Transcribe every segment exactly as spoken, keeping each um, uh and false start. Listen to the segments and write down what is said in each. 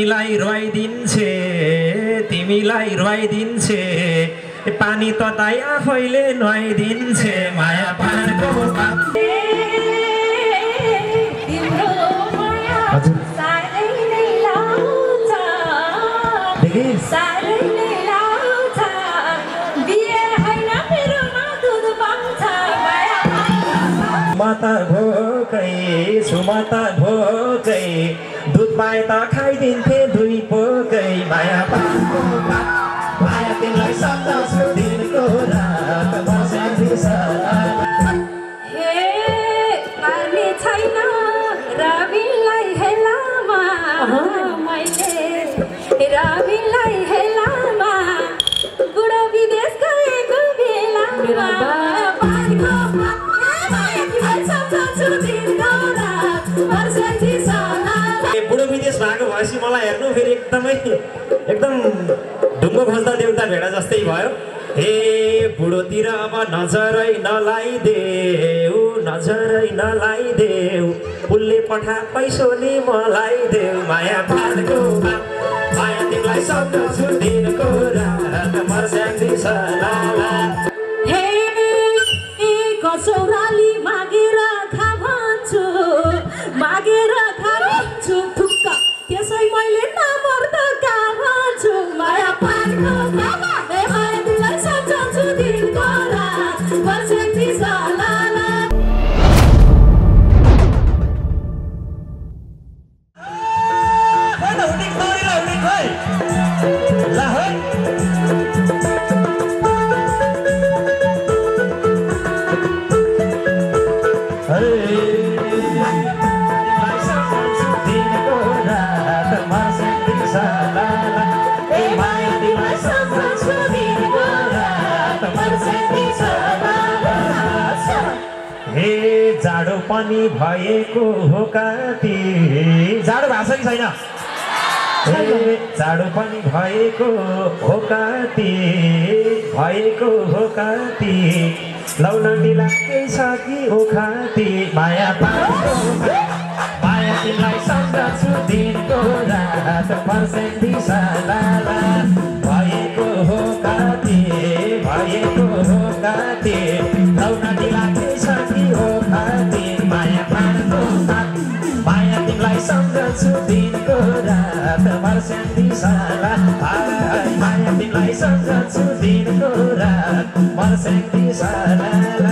तिमीलाई रुवाइदिन्छे तिमीलाई रुवाइदिन्छे पानी तताई आफैले नुहाइदिन्छे माया पानको माता भोकै सुमाता भोकै दुध पाए त खाइदिन्थे दुई पोकै माया पानको माया तिमीलाई सम्झाउँछु दिनको रात बस्याउँछु हे पार्ने छैन रविलाई हेलामा मैले रविलाई हेलामा बुढो विदेश गएको बेलामा बुढो विदेश भएको भएपछि मलाई हेर्नु फेरि एकदमै एकदम ढुङ्गो खोज्दा देउता भेडा जस्तै भयो हे बुढोतिर अब नजरै नलाइदेऊ नजरै नलाइदेऊ उसले पठा पैसोले मलाई देऊ माया पार्को माया तिमीलाई सम्झाउँछु दिनको रात मर्स्याङ्दी सलाला हे कसौराली मागेर खा भन्छु मागेर खा भन्छु ठुक्क त्यसै मैले नमर्दा का भन्छु माया पार्को ए माया तिमीलाई सम्झाउँछु दिनको रात बर्सेन्ती सलाला होइन हुने तरिला हुने खै ला है हे जाडो पनि भएको हो कति जाडो भएको छ कि छैन हे जाडो पनि भएको हो कति भएको हो कति लाउन दिला केही छ कि हो खाती माया पार्को माया तिमीलाई सम्झाउँछु दिनको रात पर्सेन्ती सलाला भएको हो कति भएको हो कति लाउन दिला केही छ कि हो खाती माया पार्को माया तिमीलाई सम्झाउँछु दिनको रात पर्सेन्ती सलाला माया तिमीलाई सम्झाउँछु दिनको रात पर्सेन्ती सलाला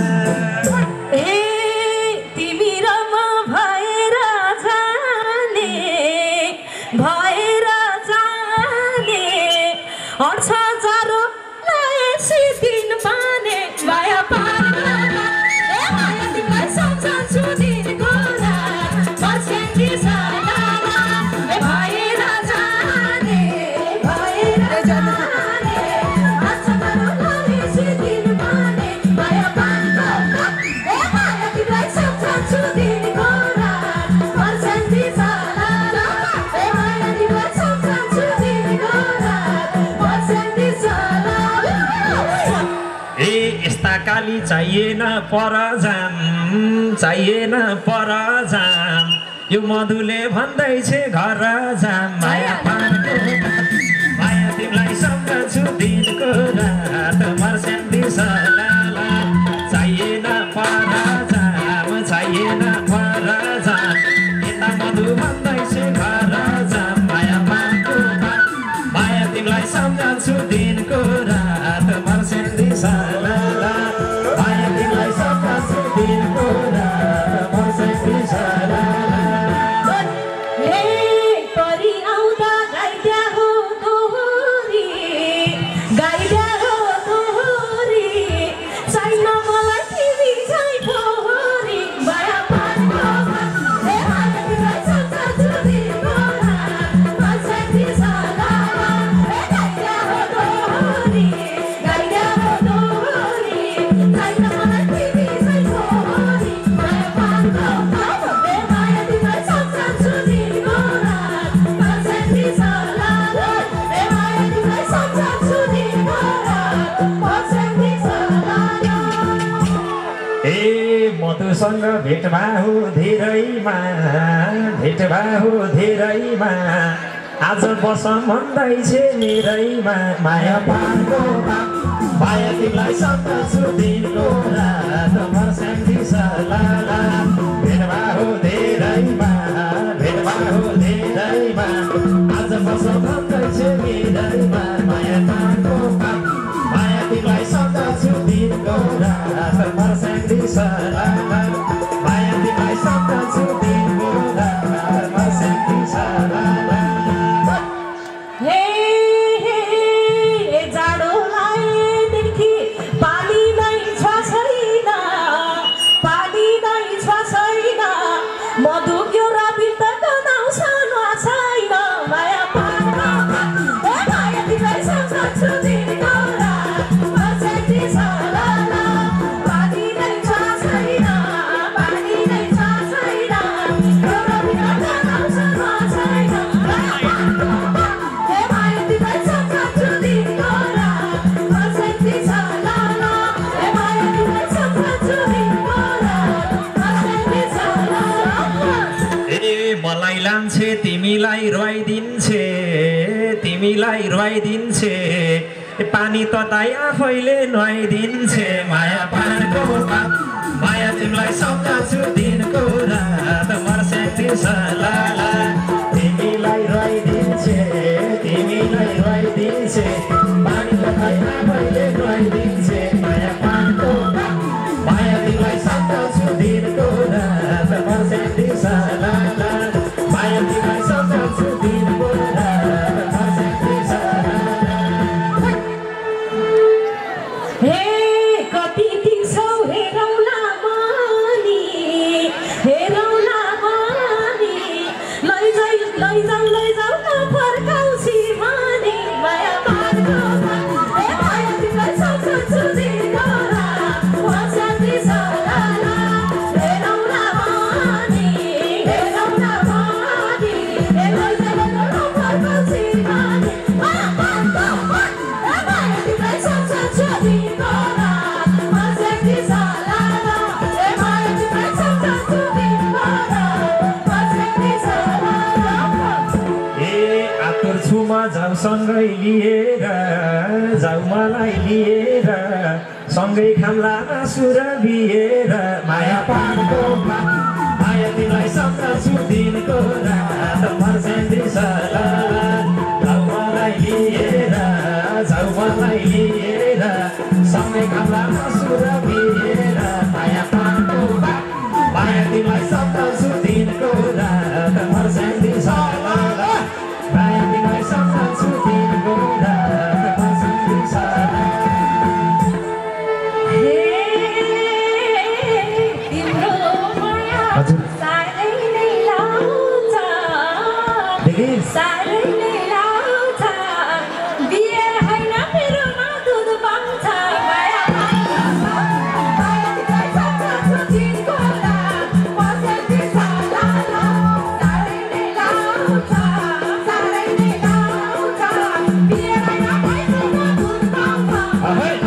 तिमी र म भएर जाने भएर जाने अर्छ जारो लाएसी दिन पाने माया पार्को ए माया तिमीलाई सम्झाउँछु दिनको रात पर्सेन्ती सलाला ए भएर जाने भएर जाने अर्छ जारो लाएसी दिन पाने माया पार्को ए माया तिमीलाई सम्झाउँछु दिनको रात पर्सेन्ती सलाला ए माया तिमीलाई सम्झाउँछु दिनको रात पर्सेन्ती सलाला ए यस्ता काली चाहिएन परजाम चाहिएन परजाम यो मधुले भन्दैछ घर जाम माया पार्को माया तिमीलाई सम्झाउँछु दिनको रात पर्सेन्ती सलाला चाहिएन परजाम चाहिएन परजाम यता मधु भन्दैछ घर जाम माया पार्को माया तिमीलाई सम्झाउँछु दिनको रात पर्सेन्ती सलाला माया तिमीलाई सम्झाउँछु दिनको रात पर्सेन्ती सलाला हे परि आउँदा गाइद्या हो दोहोरी गाइद्या हो दोहोरी छैन मलाई तिमी झै फोहोरी माया पार्को ए माया तिमीलाई सम्झाउँछु दिनको रात पर्सेन्ती सलाला ए गाइद्या हो दोहोरी गाइद्या हो दोहोरी छैन मलाई तिमी झै फोहोरी माया पार्को ए माया तिमीलाई सम्झाउँछु दिनको रात पर्सेन्ती सलाला ए माया तिमीलाई सम्झाउँछु दिनको रात पर्सेन्ती सलाला ए मधुसँग भेट भाउ धेरैमा भेट भाउ धेरैमा आज बस भन्दैछ मेरैमा माया पानको माया तिमीलाई सम्झन्छु दिनको रात मर्स्याङ्दी सलाला भेटमा हो धेरैमा भेटमा हो धेरैमा आज बस भन्दैछ मेरैमा माया पानको माया तिमीलाई सम्झन्छु दिनको रात मर्स्याङ्दी सलाला माया तिमीलाई सम्झन्छु दिनको रात मर्स्याङ्दी सलाला। हे हे जाडोलाई देखि पानी नै छ छैन पानी नै छ छैन मधुक्यो र बिर्तको नाउँछ छैन माया पार्न ए माया तिमीलाई सम्झन्छु दिनको रात मर्स्याङ्दी सलाला पानी नै छ छैन पानी नै छ छैन त्यो र बिर्तको नाउँछ छैन मलाई लान्छे तिमीलाई रुवाइदिन्छे तिमीलाई रुवाइदिन्छे पानी तताई आफैले नुहाइदिन्छे माया पानको माया तिमीलाई सम्झन्छु दिनको रात मर्स्याङ्दी सलाला तिमीलाई रुवाइदिन्छे तिमीलाई रुवाइदिन्छे पानी तताई आफैले नुहाइदिन्छे माया पानको माया तिमीलाई सम्झन्छु दिनको रात मर्स्याङ्दी सलाला माया तिमीलाई सम्झन्छु दिनको रात मर्स्याङ्दी सलाला। हे कति तिर्छौ हेरौला मानी हेरौला मानी लैजाऊ लैजाऊ लैजाऊ न फर्काउँछि भने माया पार्को ए माया तिमीलाई सम्झन्छु दिनको रात मर्स्याङ्दी सलाला हेरौला मानी हेरौला मानी ए लैजाऊ न फर्काउँछि भने माया पार्को ए माया तिमीलाई सम्झन्छु दिनको रात मर्स्याङ्दी सलाला ए माया तिमीलाई सम्झन्छु दिनको रात मर्स्याङ्दी सलाला। ए आतुर छुमा जाऊ सँगै लिएर जाऊ मलाई लिएर सँगै खाम्ला आँसु र बिएर माया पार्को माया तिमीलाई सम्झन्छु दिनको रात मर्स्याङ्दी सलाला जाऊ मलाई लिएर जाऊ मलाई लिएर सँगै खाम्ला आँसु र बिएर माया पार्को माया तिमीलाई सम्झन्छु दिनको रात मर्स्याङ्दी सलाला माया तिमीलाई सम्झन्छु दिनको रात मर्स्याङ्दी सलाला। हे तिम्रो माया साह्रै नै लाउँछ साह्रै नै लाउँछ बिहे होइन मेरोमा दुध पाउँछ माया माया तिमीलाई सम्झन्छु दिनको रात मर्स्याङ्दी सलाला साह्रै नै लाउँछ साह्रै नै लाउँछ बिहे होइन मेरोमा दुध पाउँछ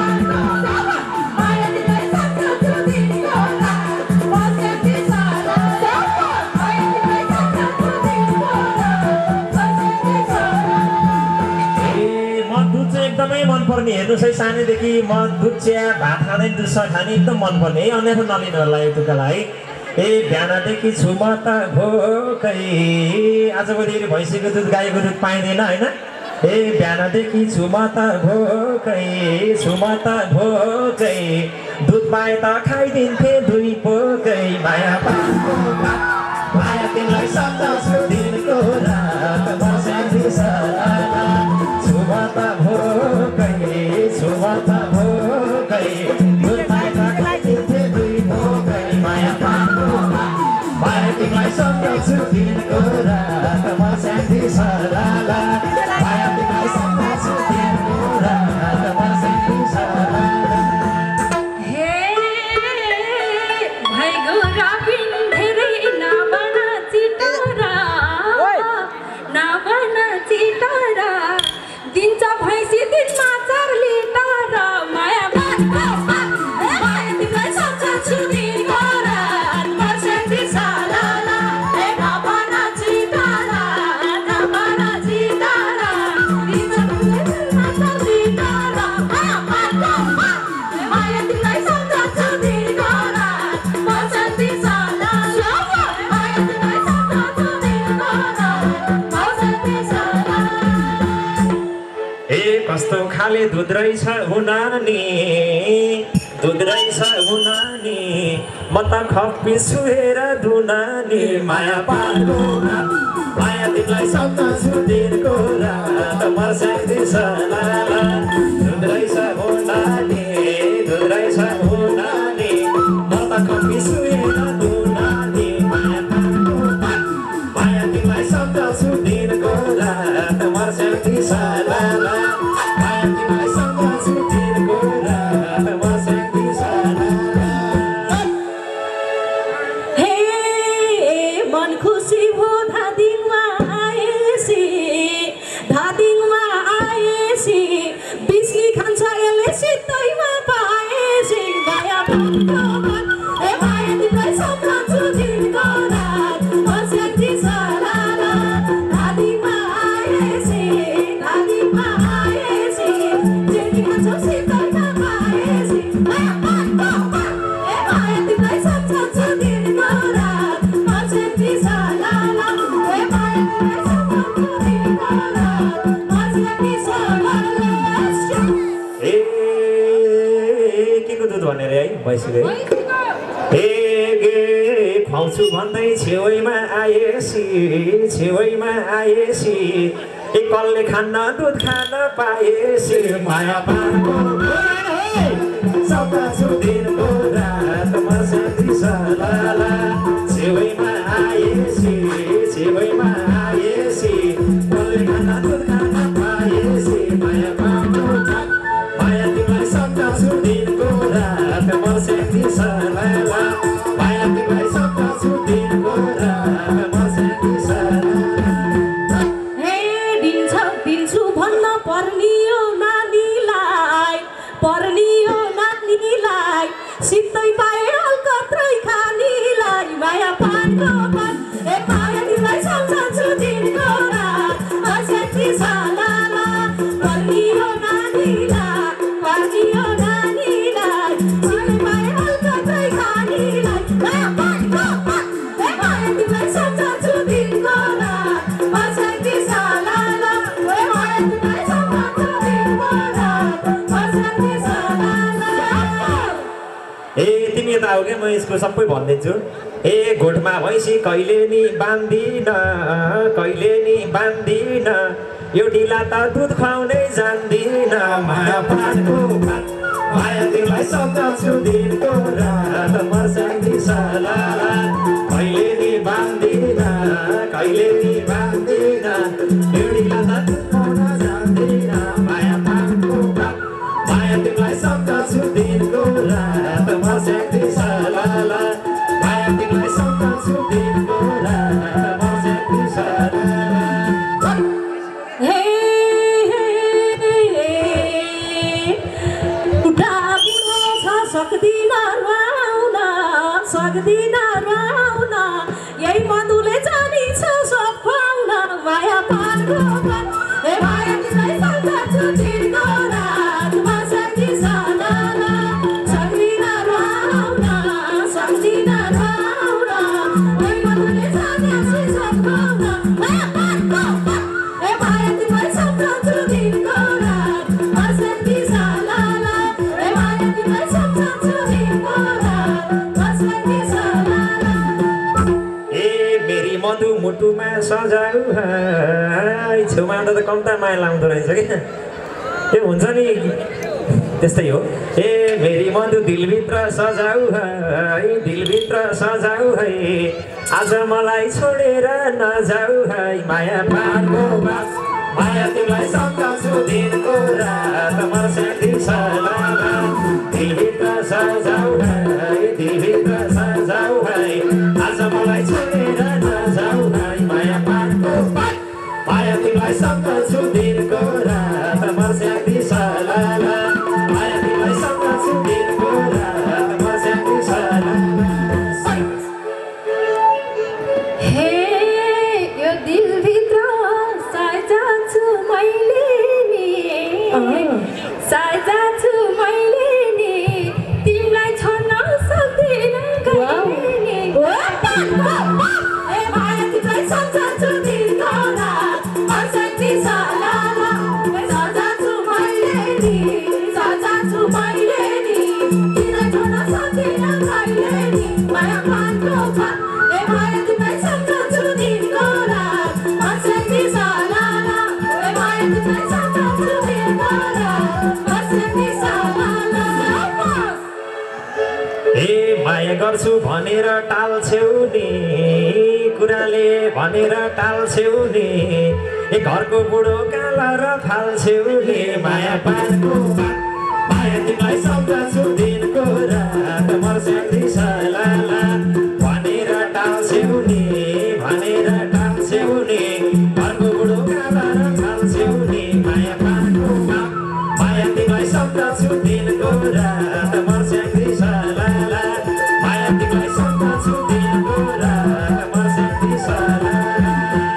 माया तिमीलाई सम्झन्छु दिनको रात मर्स्याङ्दी सलाला माया तिमीलाई सम्झन्छु दिनको रात मर्स्याङ्दी सलाला। ए मधुर चाहिँ एकदमै मनपर्ने हेर्नुहोस् है सानैदेखि मधुर चिया भात खाँदै दुध खाने एकदम मनपर्ने है अन्यथा नलिनु होला यो तुकालाई है। ए बिहानदेखि छु म त भोकै आजभोलि भैँसीको दुध गाईको दुध पाइँदैन होइन ए बिहानदेखि छु म त भोकै छु म त भोकै दुध पाए त खाइदिन्थे दुई पोकै माया पार्को माया तिमीलाई सम्झन्छु दिनको रात मर्स्याङ्दी सलाला छु म त भोकै छु म त भोकै दुध पाए त खाइदिन्थे दुई पोकै माया पार्को माया तिमीलाई सम्झन्छु दिनको रात मर्स्याङ्दी सलाला माया तिमीलाई सम्झन्छु दिनको रात मर्स्याङ्दी सलाला। हे भैगो राबिन धेरै नबन चितरा नबन चितरा दिन्छ भैँसी दिनमा चार लिटर माया पार्को माया तिमीलाई सम्झन्छु दिनको रात मर्स्याङ्दी सलाला ए नबन चितरा खाले दुध रहेछ हुनानी दुध रहेछ हुनानी म त खप्पिछु हेर दुनानी माया पार्को माया तिमीलाई सम्झन्छु दिनको रात मर्स्याउँदैछ लाला दुध रहेछ हुनानी दुध रहेछ हुनानी म त खप्पिछु हेर दुनानी माया पार्को माया तिमीलाई सम्झन्छु दिनको रात मर्स्याउँदैछ लाला माया तिमीलाई सम्झन्छु दिनको रात मर्स्याउँदैछ लाला हे मन खुसी हो धादिङमा आएसी धादिङमा आएसी बिस्की खान्छ यसले सित्तैमा पाएसी माया पार्को ए माया तिमीलाई सम्झन्छु दिनको रात मर्स्याउँदैछ लाला धादिङमा आएसी धादिङमा आएसी जेठी खान्छ सित्तैमा पाएसी माया पार्को ए माया तिमीलाई सम्झन्छु दिनको रात मर्स्याउँदैछ लाला ए माया तिमीलाई सम्झन्छु दिनको रात मर्स्याउँदैछ लाला ए के को दुध भनेर है भइसक्यो है ए गे खुवाउँछु भन्दै छेउमा आएसी छेउमा आएसी ए कसले खान्न दुध खान पाएसी माया पार्को सम्झन्छु दिनको रात मर्स्याउँदैछ लाला छेउमा आएसी छेउमा आएसी कसले खान्न दुध खान पाएसी माया पार्को माया तिमीलाई सम्झन्छु दिनको रात मर्स्याउँदैछ लाला माया तिमीलाई सम्झन्छु दिनको रात मर्स्याउँदैछ लाला हे दिन्छ दिन्छु भन्न पर्नियो नानीलाई पर्नियो नानीलाई सित्तै पाए अलकत्रै खानीलाई माया पार्को ए माया तिमीलाई सम्झन्छु दिनको रात मर्स्याउँदैछ लाला पर्नियो नानीलाई पर्नियो नानीलाई सित्तै पाए अलकत्रै खानीलाई माया पार्को ए माया तिमीलाई सम्झन्छु दिनको रात मर्स्याउँदैछ लाला ए माया तिमीलाई सम्झन्छु दिनको रात मर्स्याउँदैछ लाला ए तिमी यता आऊ क्या म यसको सबै भनिदिन्छु ए गोठमा भैँसी कहिले नि बान्दिन कहिले नि बान्दिन यो ढिला त दुध खुवाउनै जान्दिन माया पार्को माया तिमीलाई सम्झन्छु दिनको रात मर्स्याउँदैछ लाला कहिले नि बान्दिन कहिले नि बान्दिन यो ढिला त दुध खुवाउन जान्दिन माया पार्को माया तिमीलाई सम्झन्छु दिनको रात मर्स्याउँदैछ लाला माया तिमीलाई सम्झन्छु दिनको रात मर्स्याउँदैछ लाला हे बुढाबुढो छ सक्दिन रुवाउन सक्दिन रुवाउन यही मधुले जानिन्छ सब खुवाउन माया पार्को ए माया तिमीलाई सम्झन्छु दिनको रात मर्स्याउँदैछ लाला सक्दिन रुवाउन सक्दिन रुवाउन यही मधुले जानिन्छ सब खुवाउन माया पार्को ए माया तिमीलाई सम्झन्छु दिनको रात मर्स्याउँदैछ लाला ए माया तिमीलाई सम्झन्छु दिनको रात मर्स्याउँदैछ लाला ए मेरी मधु मुटुमा सजाउ है छेउमा आउँदा त कम्ता माया लाउँदो रहेछ क्या त्यो हुन्छ नि त्यस्तै हो ए मेरी मधु दिलभित्र सजाउ है दिलभित्र सजाउ है आज मलाई छोडेर नजाउ है माया पार्को माया तिमीलाई सम्झन्छु दिनको रात मर्स्याउँदैछ लाला दिलभित्र सजाउ है दिलभित्र सजाउ है आज मलाई छोडेर नजाउ है माया पार्को माया तिमीलाई सम्झन्छु दिनको रात मर्स्याउँदैछ लाला माया तिमीलाई सम्झन्छु दिनको रात मर्स्याउँदैछ लाला हे यो दिलभित्र सजाउँछु मैले नि सजाउँछु मैले नि तिमीलाई छोड्न सक्दिन मैले नि माया पानको पात ए माया तिमीलाई सम्झन्छु दिनको रात मर्स्याङ्गी सालाला ए माया तिमीलाई सम्झन्छु दिनको रात मर्स्याङ्गी सालाला ए माया गर्छु भनेर टाल्छौ नि कुराले भनेर टाल्छौ नि ए घरको बुढो काला र फाल्छौ नि माया पानको माया तिमीलाई सम्झन्छु दिनको रात मर्स्याङ्गी सालाला भनेर टाल्छौ नि भनेर टाल्छौ नि घरको बुढो काला र फाल्छौ नि माया पानको माया तिमीलाई सम्झन्छु दिनको रात मर्स्याङ्गी सालाला माया तिमीलाई सम्झन्छु दिनको रात मर्स्याङ्गी सालाला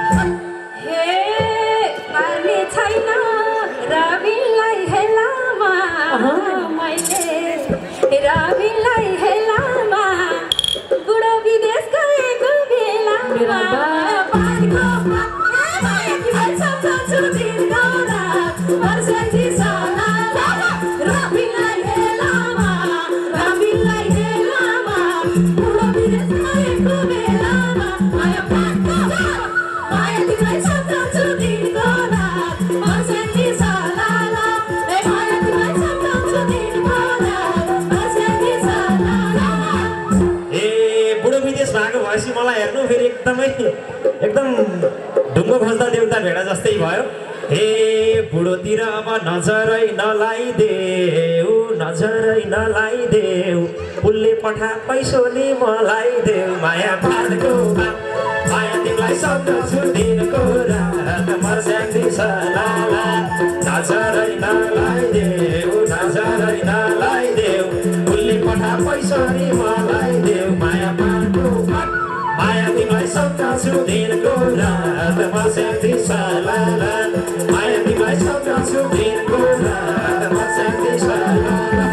हे पार्ने छैन रविलाई हेलामा मैले रविलाई हेलामा बुढो विदेश गएको बेलामा पानीको पात माया तिमीलाई सम्झन्छु दिनको रात मर्स्याङ्गी सालाला रविलाई हेलामा रविलाई हेलामा बुढो विदेश गएको बेलामा माया पानीको पात माया तिमीलाई सम्झन्छु दिनको रात मर्स्याङ्गी सालाला ए माया तिमीलाई सम्झन्छु दिनको रात मर्स्याङ्गी सालाला ए बुढो विदेश भएको भएपछि मलाई हेर्नु फेरि एकदमै एकदम ढुङ्गो खोज्दा देउता भेडा जस्तै भयो हे बुढोतिर अब नजरै नलाइदेऊ नजरै नलाइदेऊ उसले पठा पैसोले मलाई देऊ माया पानको माया तिमीलाई सम्झन्छु दिनको रात मर्स्याङ्गी सालाला नजरै नलाइदेऊ नजरै नलाइदेऊ उसले पठा पैसोले मलाई देऊ माया पानको माया तिमीलाई सम्झन्छु दिनको रात मर्स्याङ्गी सालाला माया तिमीलाई सम्झन्छु दिनको रात मर्स्याङ्गी सालाला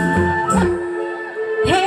हे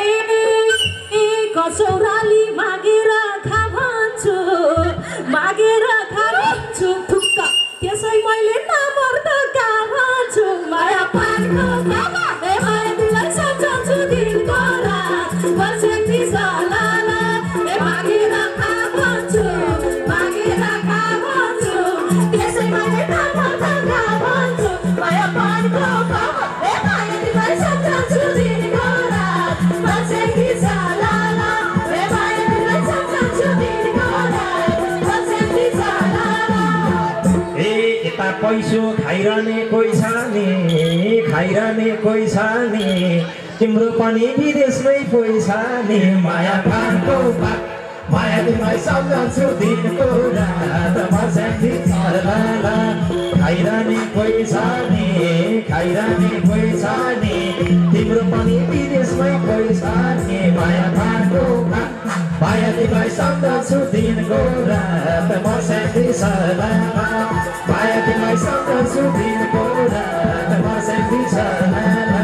कसौराली मागेर खा भन्छु मागेर खा भन्छु थुक्क त्यसै मैले नमर्दा का भन्छु माया पानको ए माया तिमीलाई सम्झन्छु दिनको रात मर्स्याङ्गी सालाला ए मागेर खा भन्छु मागेर खा भन्छु त्यसै मैले नमर्दा का भन्छु माया पानको ए माया तिमीलाई सम्झन्छु दिनको रात मर्स्याङ्गी सालाला ए माया तिमीलाई सम्झन्छु दिनको रात मर्स्याङ्गी सालाला ए यता पैसो खाइरहने कोही छ नि खाइरहने कोही छ नि तिम्रो पनि विदेशमै पैसा नि माया पानको माया तिमीलाई सम्झन्छु दिनको रात मर्स्याङ्गी सालाला खाइरहने कोही छ नि खाइरहने कोही छ नि तिम्रो पनि विदेशमै पैसा नि माया पानको माया तिमीलाई सम्झन्छु दिनको रात मर्स्याङ्गी सालाला माया तिमीलाई सम्झन्छु दिनको रात मर्स्याङ्गी सालाला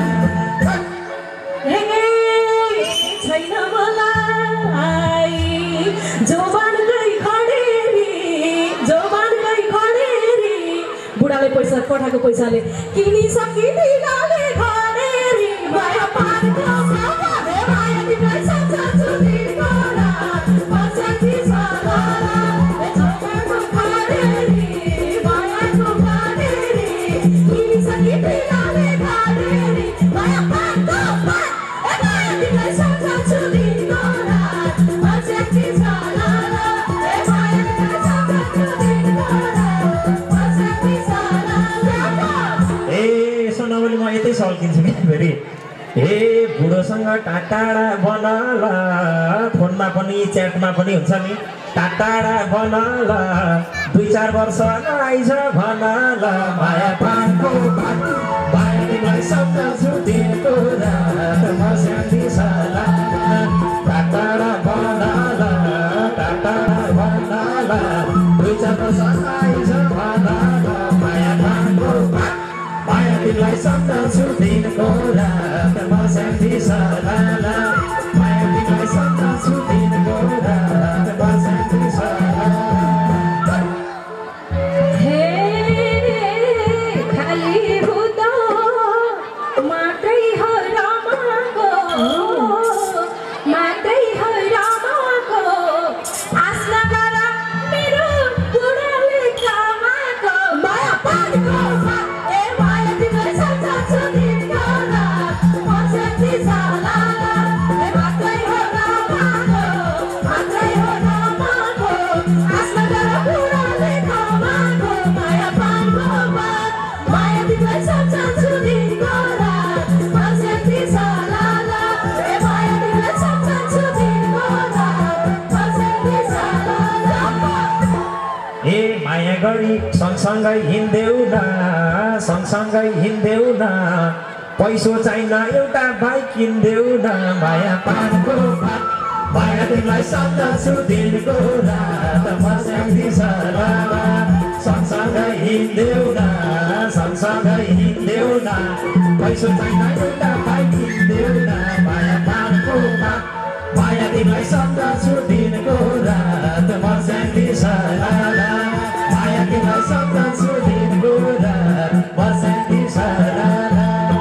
हे छैन मलाई जोबानकै खडेरी जोबानकै खडेरी बुढाले पैसा पठाएको पैसाले किनिसकी दिलाले खडेरी माया पानको ए माया तिमीलाई सम्झन्छु दिनको रात मर्स्याङ्गी सालाला ए जोबानको खडेरी मायाको खडेरी किनिसकी दिलाले खडेरी माया पानको ए माया तिमीलाई सम्झन्छु दिनको रात मर्स्याङ्गी सालाला ए माया तिमीलाई सम्झन्छु दिनको रात मर्स्याङ्गी सालाला ए यसो नभए म यतै सल्किन्छु कि फेरि ए बुढोसँग टाटाडा बनाला फोनमा पनि च्याटमा पनि हुन्छ नि टाटाडा बनाला दुई चार वर्ष आइज भनाला माया पानको माया तिमीलाई सम्झन्छु दिनको रात मर्स्याङ्गी सालाला टाटाडा बनाला टाटाडा बनाला दुई चार वर्ष आइज भनाला माया पानको माया तिमीलाई सम्झन्छु दिनको रात मर्स्याङ्गी सालाला माया तिमीलाई सम्झन्छु दिनको रात मर्स्याङ्गी सालाला हे खाली हुँदा मात्रै हो रमाको घडी सँगसँगै हिँड्देऊ न सँगसँगै हिँड्देऊ न पैसो चाहिन एउटा बाइक किन्देऊ न माया पानको पात माया तिमीलाई सम्झन्छु दिनको रात मस्याङ्दी सराबा सँगसँगै हिँड्देऊ न सँगसँगै हिँड्देऊ न पैसो चाहिन एउटा बाइक किन्देऊ न माया पानको पात माया तिमीलाई सम्झन्छु दिनको रात मस्याङ्दी सराबा माया तिमीलाई सम्झन्छु दिनको रात मस्याङ्दी सराबा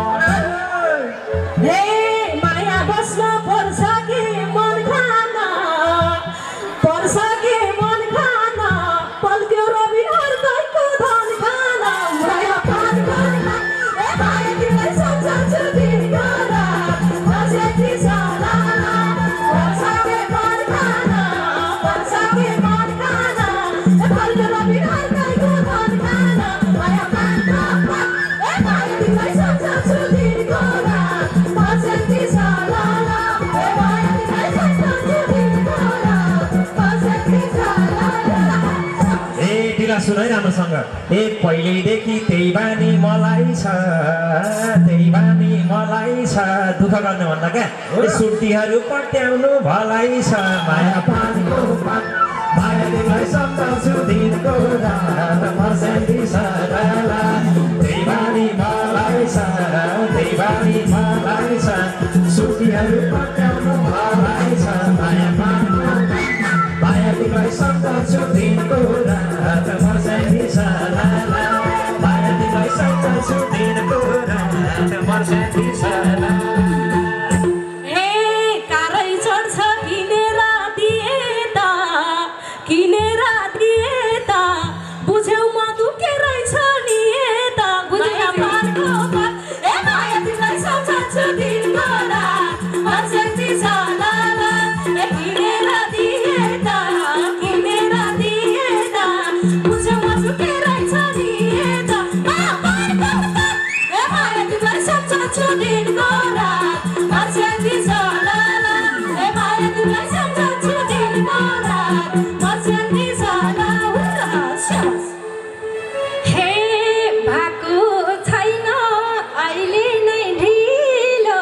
सुन है राम्रोसँग ए पहिल्यैदेखि त्यही बानी मलाई छ त्यही बानी मलाई छ दुःख गर्ने भन्दा क्या सुर्तीहरू पट्याउनु भलाइ छ माया पानीको पात माया तिमीलाई सम्झन्छु दिनको रात मस्याङ्दी सराला त्यही बानी मलाई छ त्यही बानी मलाई छ सुर्तीहरू पट्याउनु भलाइ छ माया पानीको माया तिमीलाई सम्झन्छु दिनको रात मस्याङ्दी सराला माया तिमीलाई सम्झन्छु दिनको रात मस्याङ्दी सराला ए कारै चढ्छ किनेर दिए त किनेर दिए त बुझ्यौ म दुखे रहेछ नि त बुझ्यौ पानको पात ए माया तिमीलाई सम्झन्छु दिनको रात मस्याङ्दी सराला ए किनेर दिए त किनेर दिए त बुझ्यौ म दुखे रहेछ नि त माया पानको पात ए माया तिमीलाई सम्झन्छु दिनको रात मस्याङ्दी सराला ए माया तिमीलाई सम्झन्छु दिनको रात मस्याङ्दी सराला हे भएको छैन अहिले नै ढिलो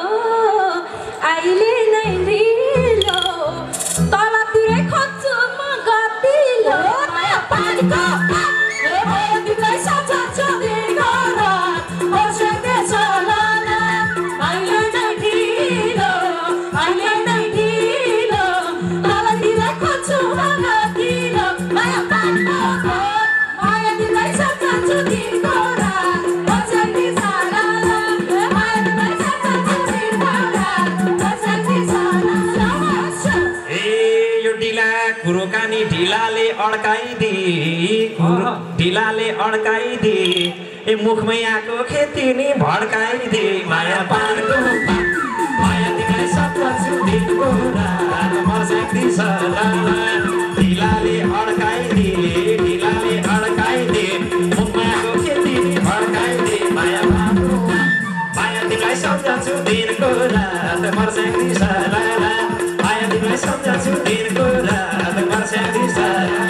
अहिले नै ढिलो तलतिरै खोज्छु म गतिलो माया पानीको पात ए माया तिमीलाई सम्झन्छु दिनको रात मस्याङ्दी सराला अहिले नै ढिलो अहिले नै ढिलो तलतिरै खोज्छु म गतिलो माया पानीको पात माया तिमीलाई सम्झन्छु दिनको रात मस्याङ्दी सराला ए माया तिमीलाई सम्झन्छु दिनको रात मस्याङ्दी सराला ए यो ढिला कुरो कानी ढिलाले अड्काइदे कुरो ढिलाले अड्काइदे ए मुखमै आएको खेती नि भड्काइदे माया पानको पात माया तिमीलाई सम्झन्छु दिनको रात मस्याङ्दी सराला ढिलाले अड्काइदे ढिलाले अड्काइदे मुखमै आएको खेती नि भड्काइदे माया पानको पात माया तिमीलाई सम्झन्छु दिनको रात मस्याङ्दी सराला माया तिमीलाई सम्झन्छु दिनको रात मस्याङ्दी सराला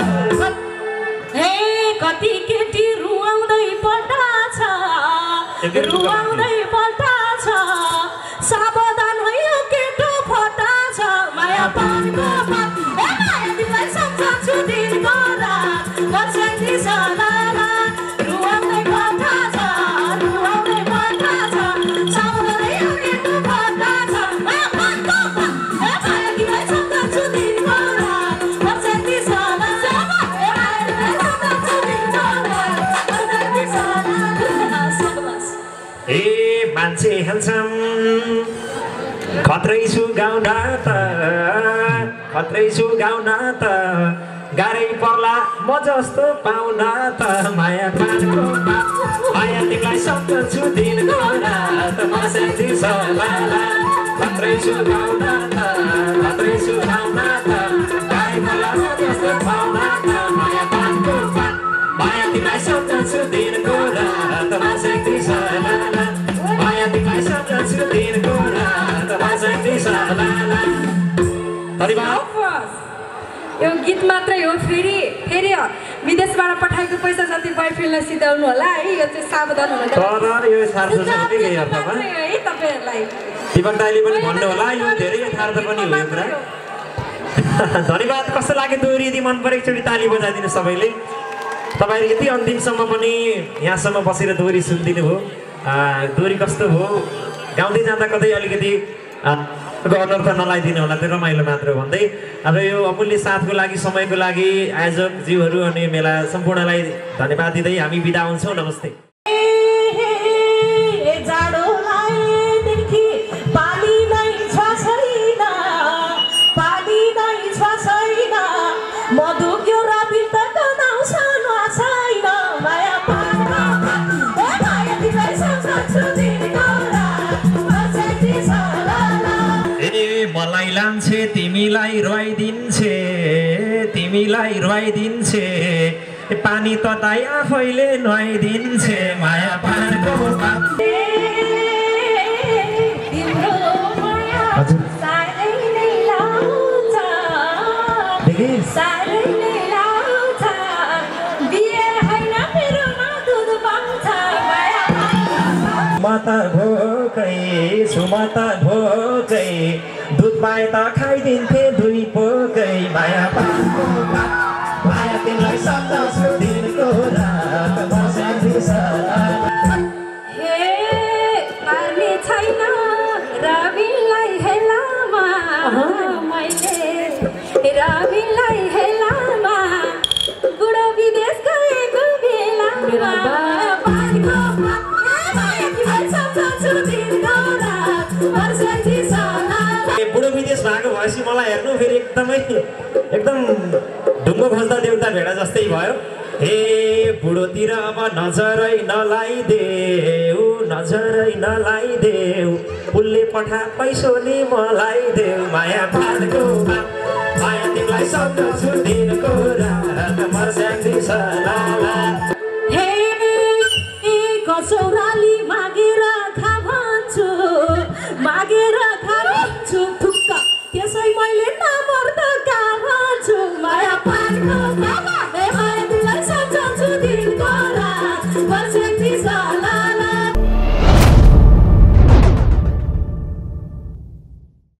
हे कति केटी रुवाउँदै पठाछ रुवाउँदै पठाछ सावधान भयो केटो फटाछ माया पानीको पात ए माया तिमीलाई सम्झन्छु दिनको रात मस्याङ्दी सराला रुवाउँदै पठाछ रुवाउँदै पठाछ सावधान भयो केटो फटाछ माया पानीको पात ए माया तिमीलाई सम्झन्छु दिनको रात मस्याङ्दी सराला ए माया तिमीलाई सम्झन्छु दिनको रात मस्याङ्दी सराला सबस ए मान्छे ह्यान्डसम खत्रै छु गाउन त खत्रै छु गाउन त गाह्रै पर्ला म जस्तो पाउन त माया पानको पात माया तिमीलाई सम्झन्छु दिनको रात मस्याङ्दी सराला खत्रै छु गाउन त खत्रै छु गाउन त गाह्रै पर्ला म जस्तो पाउन त माया पानको पात माया तिमीलाई सम्झन्छु दिनको रात मस्याङ्दी सराला माया तिमीलाई सम्झन्छु दिनको रात मस्याङ्दी सराला धन्यवाद यो गीत मात्रै हो फेरि फेरि विदेशबाट पठाएको पैसा जति बोयफ्रेन्डलाई सिधाउनु होला है यो चाहिँ सावधान हुनु तर यो यथार्थ के अर्थमा है तपाईहरुलाई दिपक दाइले पनि भन्नु होला यो धेरै यथार्थ पनि हो यो कुरा धन्यवाद कस्तो लाग्यो दोहोरी यदि मन परे एकचोटि ताली बजाइदिनु सबैले तपाईहरु यति अन्तिमसम्म पनि यहाँसम्म बसेर दोहोरी सुनिदिनु भयो दोहोरी कस्तो भयो गाउँदै जाँदा कतै अलिकति अनर्थ नलाइदिनु होला त्यो रमाइलो मात्र भन्दै अब यो अमूल्य साथको लागि समयको लागि आयोजक जीवहरू अनि मेला सम्पूर्णलाई धन्यवाद दिँदै हामी बिदा हुन्छौँ नमस्ते मलाई लान्छे तिमीलाई रुवाइदिन्छे तिमीलाई रुवाइदिन्छे पानी तताई आफैले नुहाइदिन्छे माया पानको माता भोकै सुमाता भोकै दुध पाए त खाइदिन्थे दुई पोकै माया पानको माया तिमीलाई सम्झाउँछु दिनको रात हे पार्ने छैन रविलाई हेलामा मैले रविलाई हेलामा बुढो विदेश गएको बेलामा बुढो विदेश भएको भएपछि मलाई हेर्नु फेरि एकदमै एकदम ढुङ्गो खोज्दा देउता भेडा जस्तै भयो हे बुढोतिर अब नजरै नलाइदेऊ नजरै नलाइदेऊ उसले पठा पैसोले मलाई देऊ माया फाल्को माया तिमीलाई सम्झाउँछु दिनको रात मर्स्याङ्दी सलाला हे कसौरा